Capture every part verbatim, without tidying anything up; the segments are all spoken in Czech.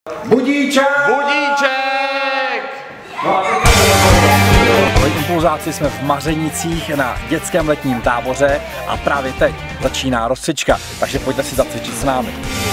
Budíček! Budíček! Ahoj impulzáci, jsme v Mařenicích na dětském letním táboře a právě teď začíná rozcvička, takže pojďte si zacvičit s námi.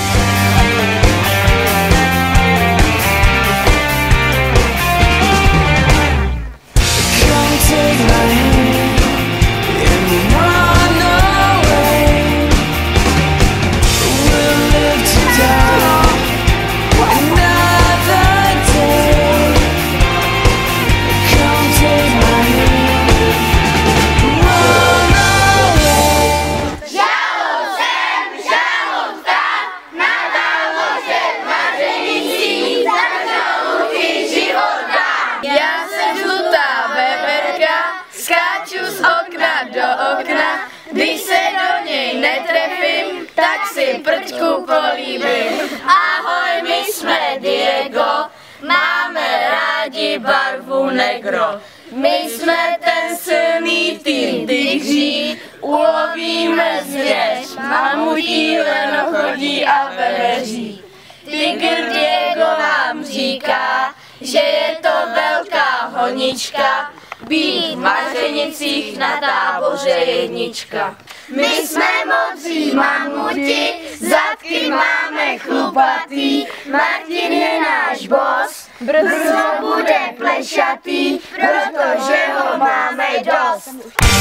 Když se do něj netrefím, tak si prčku políbím. Ahoj, my jsme Diego, máme rádi barvu negro. My jsme ten silný tým tygří, ulovíme zvěř, mamutí lenochodí a veveří. Tygr Diego nám říká, že je to velká honička, být v Mařenicích na táboře jednička. My jsme modří mamuti, zadky máme chlupatý, Martin je náš boss, brzo bude plešatý, protože ho máme dost.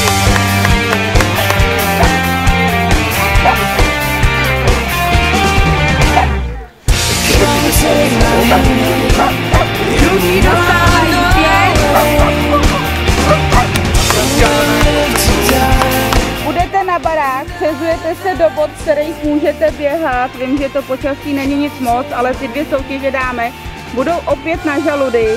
Budete na barák, přezujete se do bod, z kterých můžete běhat. Vím, že to počasí není nic moc, ale ty dvě soutěže dáme. Budou opět na žaludy.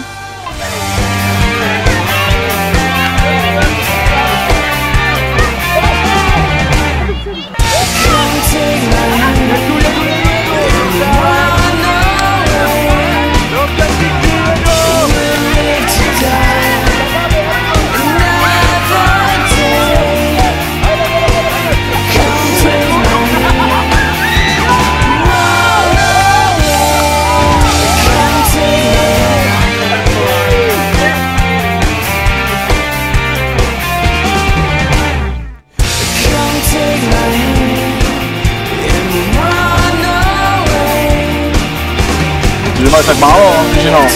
Že máš tak málo, že no.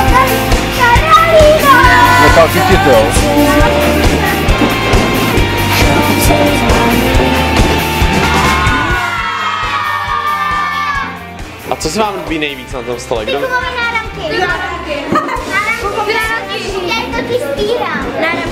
Nechal chytit, jo. A co se vám líbí nejvíc na tom stole? Kdo? Náramky. Náramky. Náramky. Náramky. Já to ty stírám.